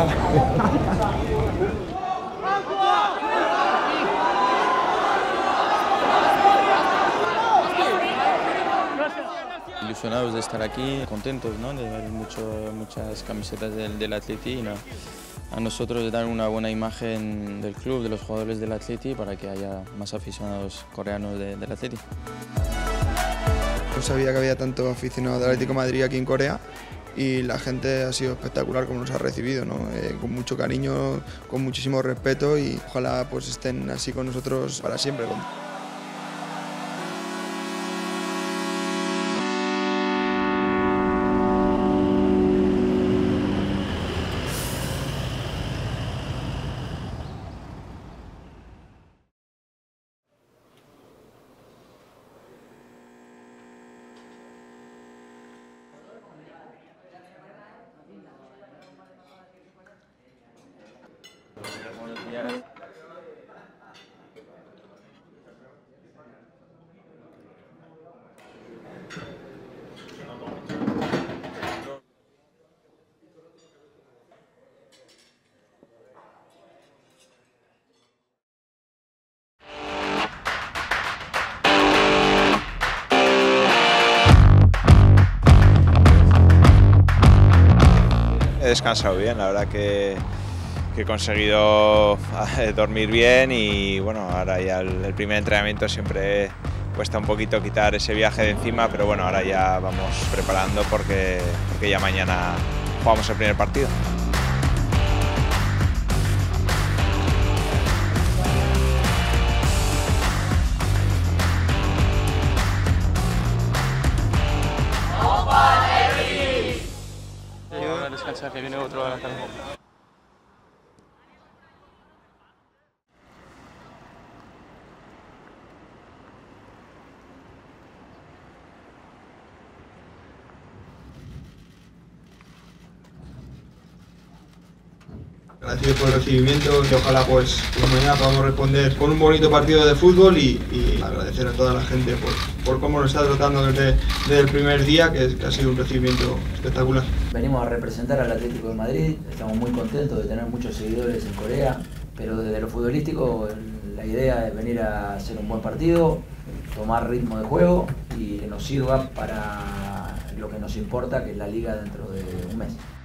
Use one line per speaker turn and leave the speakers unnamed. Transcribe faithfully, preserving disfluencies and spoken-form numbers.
nada.
Ilusionados de estar aquí, contentos, ¿no?, de ver mucho, muchas camisetas del, del Atleti y no, a nosotros de dar una buena imagen del club, de los jugadores del Atleti, para que haya más aficionados coreanos de, del Atleti.
No sabía que había tanto aficionado del Atlético de Madrid aquí en Corea y la gente ha sido espectacular como nos ha recibido, ¿no? Eh, con mucho cariño, con muchísimo respeto y ojalá pues estén así con nosotros para siempre.
Buenos días.
He descansado bien, la verdad que, que he conseguido dormir bien y bueno, ahora ya el, el primer entrenamiento siempre cuesta un poquito quitar ese viaje de encima, pero bueno, ahora ya vamos preparando porque, porque ya mañana jugamos el primer partido.
Ahora descansar, que viene otro a la tarde.
Agradecido por el recibimiento y ojalá pues, pues mañana podamos responder con un bonito partido de fútbol y, y agradecer a toda la gente por, por cómo nos está tratando desde, desde el primer día, que, que ha sido un recibimiento espectacular.
Venimos a representar al Atlético de Madrid, estamos muy contentos de tener muchos seguidores en Corea, pero desde lo futbolístico la idea es venir a hacer un buen partido, tomar ritmo de juego y que nos sirva para lo que nos importa, que es la liga dentro de un mes.